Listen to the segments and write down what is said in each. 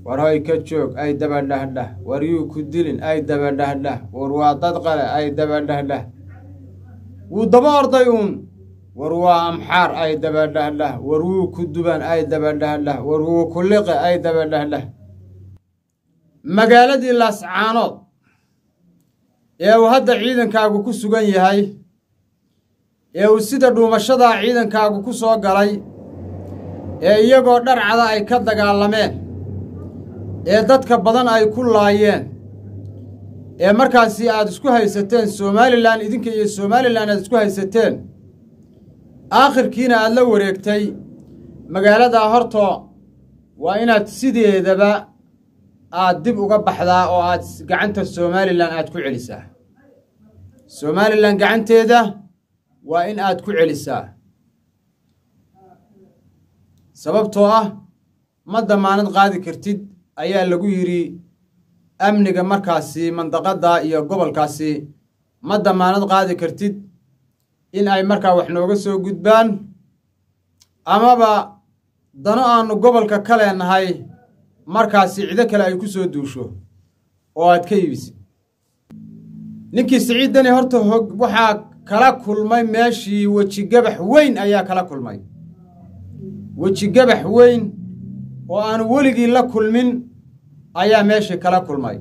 warhoy ka joog ay dabadhahdhah waryuu ku dilin ay dabadhahdhah war waa dad qale ay dabadhahdhah wuu daba orday uun war waa amxaar ay dabadhahdhah war wuu ku duban ay dabadhahdhah war wuu ku liqe ay dabadhahdhah magaaladii Laascaanood ee uu hadda ciidankaagu ku sugan yahay ee uu sida dhuumashada ciidankaagu ku soo galay ee iyagoo dharcada ay ka dagaalameen ee dadka badan ay ku laayeen ee markaasi aad isku haysateen Somaliland idinka iyo Somaliland aad isku haysateen aakhirkiina aad la wareegtay magaalada horto waa inaad sideedaba aad dib uga baxdaa oo aad gacanta Somaliland aad ku celisaa Somaliland gacanteeda waa in aad ku celisaa sababtoo ah ma damaanad qaadi kartid ayaa lagu yiri amniga markaasi mandaqada iyo gobolkaasi ma damaanad qaadi kartid in ay markaa wax nooga soo gudbaan amaba dano aanu gobolka ka leenahay markaasi cid kale ay ku soo duusho oo aad ka iibisi ninkii Siciidani horta waxa kala kulmay meeshii waji gabax weyn ayaa kala kulmay waji gabax weyn oo aan weligii la kulmin ayaa meeshii kala kulmay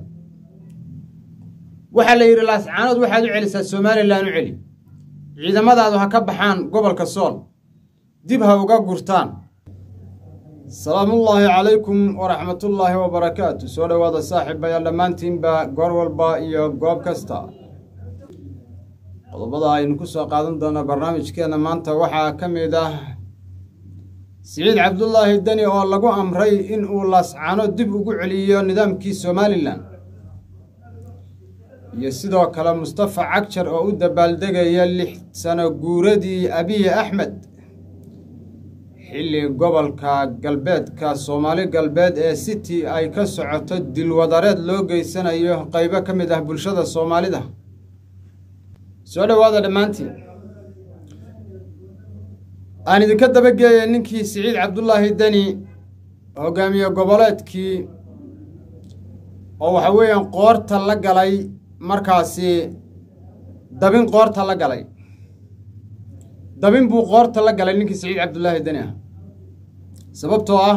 waxa la yiri Laascaanood waxaad u celisaa Somaliland u celi ciidamadaadu ha ka baxaan gobolka Sool dib ha uga gurtaan salaamullaahi calaykum waraxmatullaahi wabarakaatu soo dhawaada saaxiibayaal dhammaantiinba goor walba iyo goob kasta qodobada aynu ku soo qaadan doona barnaamijkeena maanta waxaa ka mid ah Siciid Cabdullaahi Dani oo lagu amray in uu Laascaanood dib ugu celiyo nidaamkii Somaliland iyo sidoo kale Mustafa Cagjar oo u dabaaldegaya 6 sano guuradii Abiy Ahmed xilli gobolka galbeedka Soomaali galbeed ee City ay ka socoto dilwadareed loo geysanayo qaybo ka mid ah bulshada Soomaalida soo dhawaada dhamaantiin aan idinka dabageeyay ninkii Siciid Cabdullaahi Dani hogaamiye goboleedkii oo waxa weeyaan qoorta la galay markaasi dabin qoorta la galay dabin buu qoorta la galay ninkii Siciid Cabdullaahi Dani ah sababtoo ah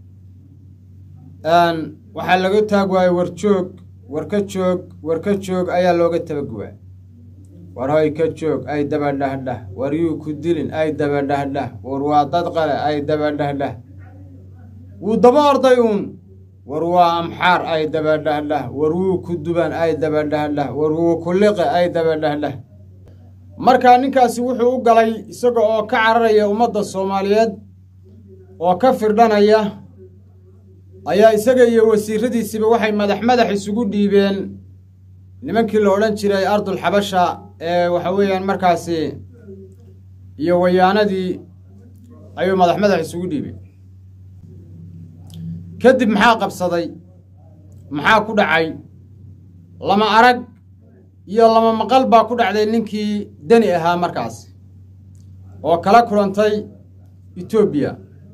waxa laga taagwaay war ka joog ayaa looga tabagwaa warhoy ka joog ay dabadhahdhah waryuu ku dilin ay dabadhahdhah war waa dad qale ay dabadhahdhah wuu daba orday uun war waa amxaar ay dabadhahdhah war wuu ku duban ay dabadhahdhah war wuu ku liqe ay dabadhahdhah markaa ninkaasi wuxuu u galay isaga oo ka cararaya ummadda Soomaaliyeed oo ka firdhanaya ayaa isaga iyo wasiiradiisiba waxay madax isugu dhiibeen nimankii la oran jiray Ardul Xabasha ee waxa weeyaan markaasi iyo wayaanadii ayuu madax isugu dhiibeen kadib maxaa qabsaday maxaa ku dhacay lama arag iyo lama maqal baa ku dhacday ninkii Dani ahaa markaas oo kala kulantay Ethiopia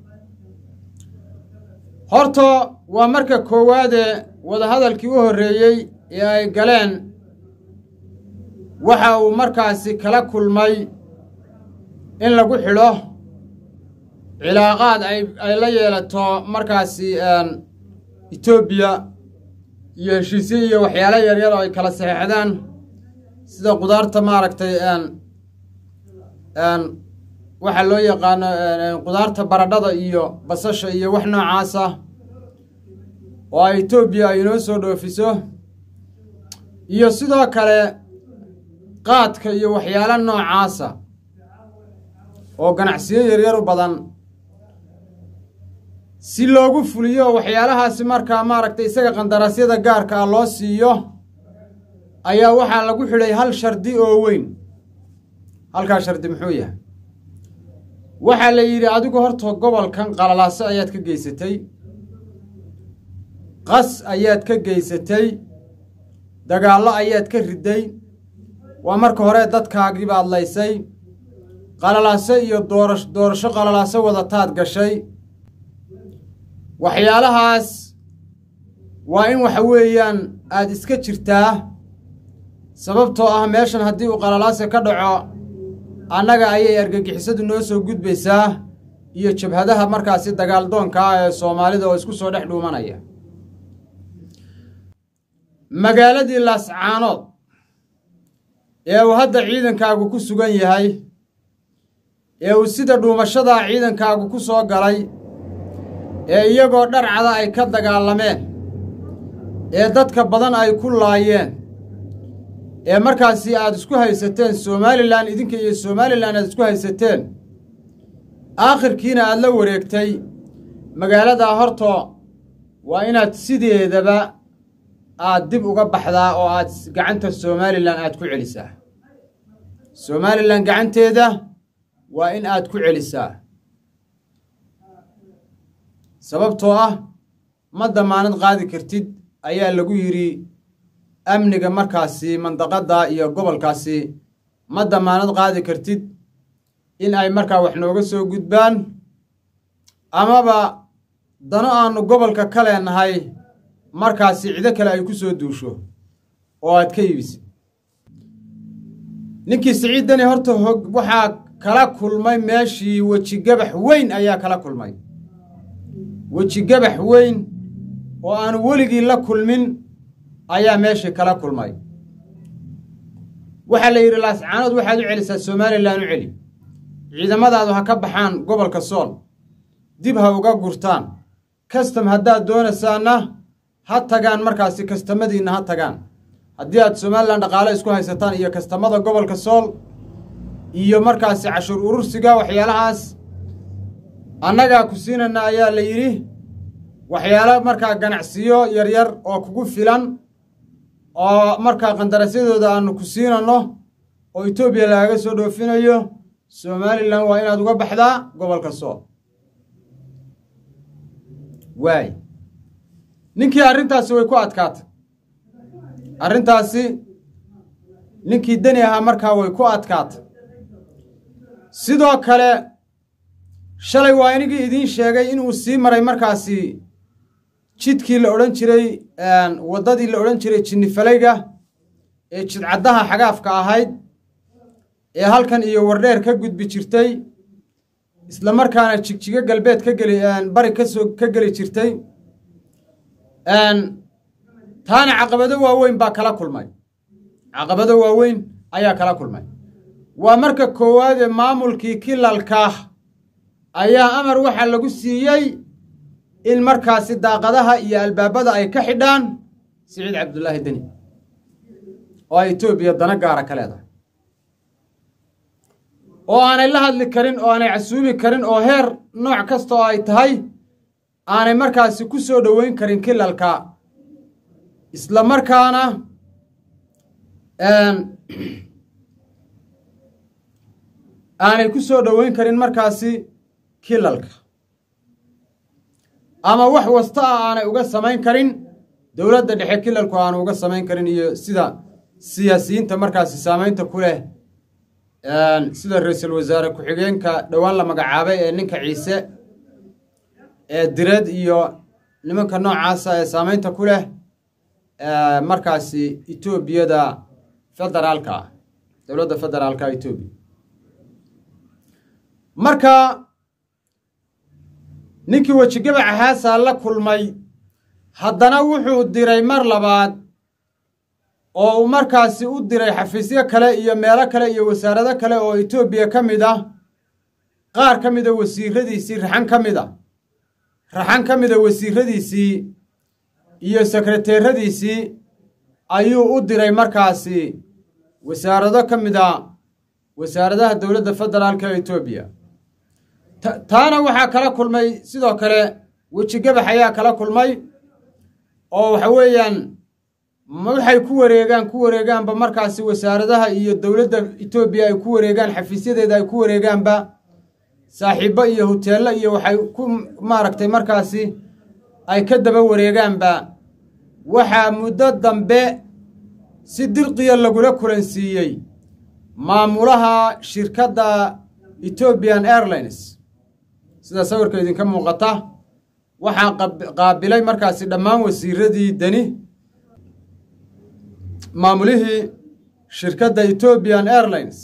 horto waa marka koowaad wada hadalkii u horeeyay ee ay galeen waxa uu markaasi kala kulmay in lagu xidho cilaaqaad ay la yeelato markaasi Ethiopia iyo heshiisyo iyo waxyaalo yaryar oo ay kala saxeexdaan sida qudaarta maaragtay waxa loo yaqaan qudaarta baradhada iyo basasha iyo wax noocaas ah oo Ethiopia ay inoo soo dhoofiso iyo sidoo kale qaadka iyo waxyaalo noocaas ah oo ganacsiyo yaryar u badan si loogu fuliyo waxyaalahaasi markaa maaragtay isaga qandaraasyada gaarka ah loo siiyo ayaa waxaa lagu xidhay hal shardi oo weyn halka shardi muxuu yahay waxa la yiri adigu horta gobolkan qalalaaso ayaad ka geysatay qas ayaad ka geysatay dagaalo ayaad ka riday waa marka hore dadkaagii baad laysay qalalaaso iyo doorasho qalalaaso wada taad gashay waxyaalahaas وإن وحويان آد إسكا جرتا sababtoo ah meeshan haddii uu qalalaase ka dhaco annaga ayay argagixisadu noo soo gudbaysaa iyo jabhadaha markaasi dagaal doonka ah ee Soomaalida oo isku soo dhex dhuumanaya magaaladii Laascaanood ee uu hadda ciidankaagu ku sugan yahay ee uu sida dhuumashada ciidankaagu ku soo galay ee iyagoo dharcada ay ka dagaalameen ee dadka badan ay ku laayeen ee markaasi aad isku haysateen Somaliland idinka iyo Somaliland aad isku haysateen aakhirkiina aad la wareegtay magaalada horto waa inaad sideedaba aad dib uga baxdaa oo aad gacanta Somaliland aad ku celisaa Somaliland gacanteeda waa in aad ku celisaa sababtoo ah ma damaanad qaadi kartid ayaa lagu yiri amniga markaasi mandaqada iyo gobolkaasi ma damaanad qaadi kartid in ay markaa wax nooga soo gudbaan amaba dano aanu gobolka ka leenahay markaasi cid kale ay ku soo duusho oo aad ka iibis ninkii Siciidani horta waxa kala kulmay meeshii waji gabax weyn ayaa kala kulmay waji gabax weyn oo aan weligii la kulmin ayaa meeshii kala kulmay waxa la yiri Laascaanood waxaad u celisaa Somaliland u celi ciidamadaadu ha ka baxaan gobolka Sool dib ha uga gurtaan custom haddaad doonaysana ha tagaan markaasi kastamadiina ha tagaan haddii aad Somaliland dhaqaale isku haysataan iyo kastamada gobolka Sool iyo markaasi cashuur urursiga waxyaalahaas annaga ku siinana ayaa la yiri waxyaalo markaa ganacsiyo yar yar oo kugu filan oo markaa qandaraasyadooda aanu ku siinano oo Itoobiya laaga soo dhoofinayo Somaliland waa inaad uga baxdaa gobolka Sool waay ninkii arrintaasi way ku adkaatay arrintaasi ninkii dani ahaa markaa way ku adkaatay sidoo kale shalay waa inagii idiin sheegay inuu sii maray markaasi jidkii la odhan jiray wadadii la odhan jiray Jinnifalayga ee jidcadaha xagaafka ahayd ee halkan iyo wardheer ka gudbi jirtay isla markaana jigjiga galbeed ka gali bari ka gali jirtay taana caqabado waaweyn baa kala kulmay caqabado waaweyn ayaa kala kulmay waa marka koowaad ee maamulkii kilalka ayaa amar waxa lagu siiyay in markaasi daaqadaha iyo albaabada ay ka xidhaan Siciid Cabdullaahi Dani oo Itoobiya dana gaara ka leedahay oo aanay la hadli karin oo aanay casuumi karin oo heer nooc kasta oo ay tahay aanay markaasi ku soo dhaweyn karin kilalka isla markaana aanay ku soo dhaweyn karin markaasi kilalka ama wax wasta aanay uga samayn karin dawladda dhexe kilalku aanu uga samayn karin iyo sida siyaasiyiinta markaasi saameynta ku leh sida ra'iisul wasaare ku-xigeenka dhawaan la magacaabay ee ninka Ciise ee direed iyo nimanka noocaas ah ee saameynta ku leh markaasi Itoobiyada federaalka dawladda federaalka Itoobiya marka ninkii waji gabax ahaasa la kulmay haddana wuxuu diray mar labaad oo uu markaasi u diray xafiisyo kale iyo meelo kale iyo wasaarado kale oo Itoobiya ka mid ah qaar ka mid ah wasiiradiisii raxan ka mid ah wasiiradiisii iyo sekreteeradiisii ayuu u diray markaasi wasaarado ka mid ah wasaaradaha dawladda federaalka Itoobiya taana waxaa kala kulmay sidoo kale waji gabax ayaa kala kulmay oo waxa weeyaan waxay ku wareegaanba markaasi wasaaradaha iyo dawladda Itoobiya ay ku wareegaan xafiisyadeeda ay ku wareegaanba saaxiibo iyo hoteelo iyo waxay ku maaragtay markaasi ay ka daba wareegaanba waxa muddo dambe si dirqiya lagula kulansiiyey maamulaha shirkadda Ethiopian Airlines sida sawirka idinka muuqata waxaa qaabilay markaasi dhammaan wasiiradii deni maamulihii shirkadda Ethiopian Airlines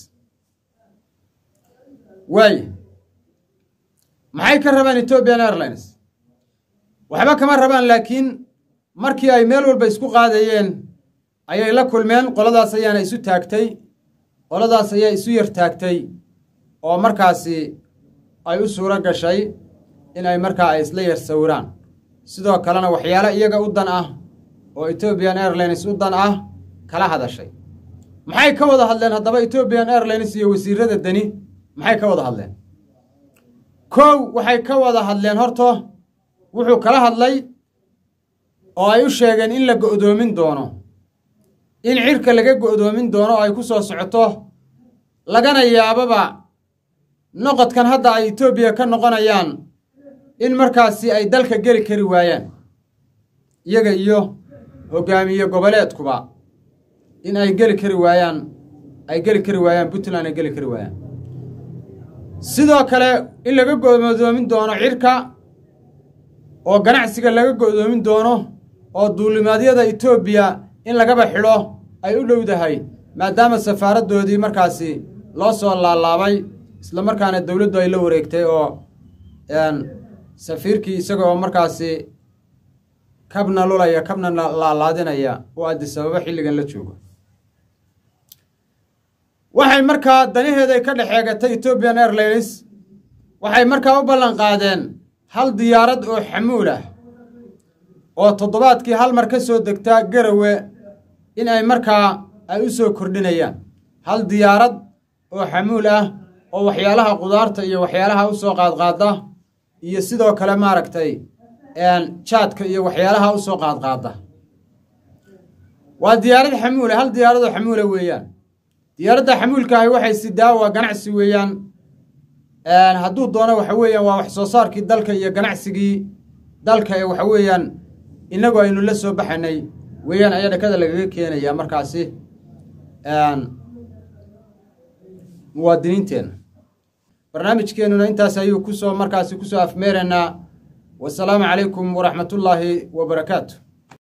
way maxay ka rabaan Ethiopian Airlines waxba kama rabaan laakiin markii ay meel walba isku qaadayeen ayay la kulmeen qoladaas ayaana isu taagtay qoladaas ayaa isu yar taagtay oo markaasi ay u suura gashay in ay markaa ay isla yar sawiraan sidoo kalena waxyaalo iyaga u dan ah oo Ethiopian Airlines u dan ah kala hadashay maxay ka wada hadleen haddaba Ethiopian Airlines iyo wasiirada deni maxay ka wada hadleen kow waxay ka wada hadleen horto wuxuu kala hadlay oo ay u sheegeen in la go'doomin doono in cirka laga go'doomin doono ay ku soo socoto lagana yaababa noqodkan hadda ay Ethiopia ka noqonayaan in markaasi ay dalka geli kari waayaan iyaga iyo hogaamiye goboleedkuba in ay geli kari waayaan Puntland ay geli kari waayaan sidoo kale in laga go'doomin doono cirka oo ganacsiga laga go'doomin doono oo duulimaadyada Ethiopia in lagaba xidho ay u dhowdahay maadaama safaaradoodii markaasi loo soo laalaabay isla markaana dawladdu ay la wareegtay oo safiirkii isagoo markaasi kabna lulaya kabna laalaadinaya oo Addis Ababa xilligan la joogo waxay markaa danaheeday ka dhaxeegatay Ethiopian Airlines waxay markaa u ballan qaadeen hal diyaarad oo xamuul ah oo toddobaadkii hal mar ka soo degta Garowe in ay markaa ay u soo kordhinayaan hal diyaarad oo xamuul ah oo waxyaalaha qudaarta iyo waxyaalaha u soo qaadqaada iyo sidoo kale maaragtay jaadka iyo waxyaalaha u soo qaadqaada waa diyaarad xamuul hal diyaarad oo xamuul weeyaan diyaaradda xamuulka ah waxay sidaa waa ganacsi weeyaan hadduu doono waxa weeyaan waa wax soo saarkii dalka iyo ganacsigii dalka ee waxa weeyaan inagu aynu la soo baxanay weeyaan ayaa dhakada lagaga keenaya markaasi muwaadiniinteena barnaamijkeenuna intaas ayuu ku soo afmeeranaa wassalaamu calaykum waraxmatullaahi wabarakaatu